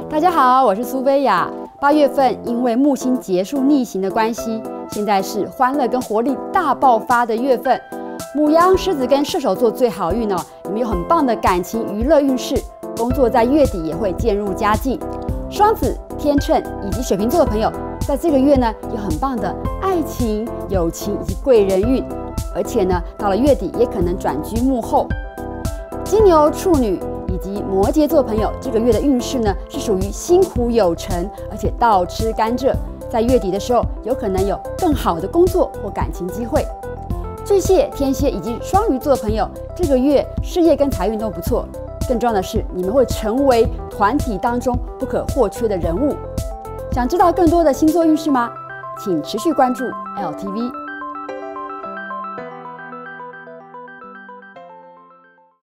大家好，我是苏菲亚。8月份因为木星结束逆行的关系，现在是欢乐跟活力大爆发的月份。牡羊、狮子跟射手座最好运哦，你们有很棒的感情娱乐运势，工作在月底也会渐入佳境。双子、天秤以及水瓶座的朋友，在这个月呢有很棒的爱情、友情以及贵人运，而且呢到了月底也可能转居幕后。金牛、处女以及摩羯座朋友，这个月的运势呢是属于辛苦有成，而且倒吃甘蔗，在月底的时候有可能有更好的工作或感情机会。巨蟹、天蝎以及双鱼座的朋友，这个月事业跟财运都不错，更重要的是你们会成为团体当中不可或缺的人物。想知道更多的星座运势吗？请持续关注 LTV。